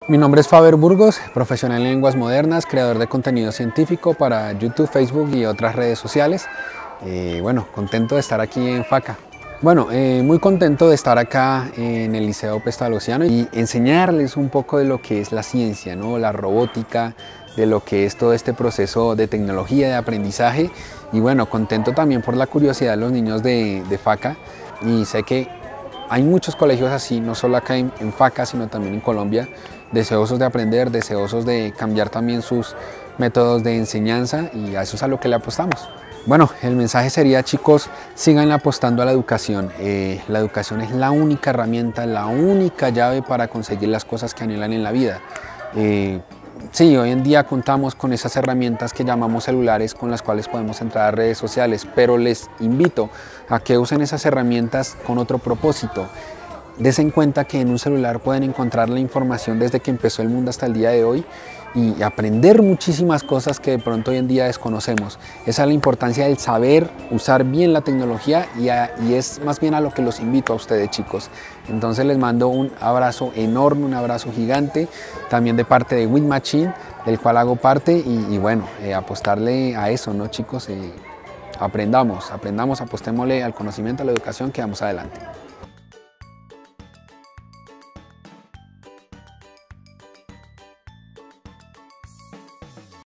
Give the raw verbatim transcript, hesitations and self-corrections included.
Mi nombre es Faber Burgos, profesional en lenguas modernas, creador de contenido científico para YouTube, Facebook y otras redes sociales. Eh, bueno, contento de estar aquí en FACA. Bueno, eh, muy contento de estar acá en el Liceo Pestalozziano y enseñarles un poco de lo que es la ciencia, ¿no? La robótica, de lo que es todo este proceso de tecnología, de aprendizaje. Y bueno, contento también por la curiosidad de los niños de, de FACA. Y sé que hay muchos colegios así, no solo acá en, en FACA, sino también en Colombia, deseosos de aprender, deseosos de cambiar también sus métodos de enseñanza, y a eso es a lo que le apostamos. Bueno, el mensaje sería, chicos, sigan apostando a la educación. Eh, la educación es la única herramienta, la única llave para conseguir las cosas que anhelan en la vida. Eh, sí, hoy en día contamos con esas herramientas que llamamos celulares, con las cuales podemos entrar a redes sociales, pero les invito a que usen esas herramientas con otro propósito. Dense en cuenta que en un celular pueden encontrar la información desde que empezó el mundo hasta el día de hoy y aprender muchísimas cosas que de pronto hoy en día desconocemos. Esa es la importancia del saber usar bien la tecnología y, a, y es más bien a lo que los invito a ustedes, chicos. Entonces les mando un abrazo enorme, un abrazo gigante, también de parte de WinMachine, del cual hago parte, y, y bueno, eh, apostarle a eso, ¿no, chicos? Eh, aprendamos, aprendamos, apostémosle al conocimiento, a la educación, que vamos adelante.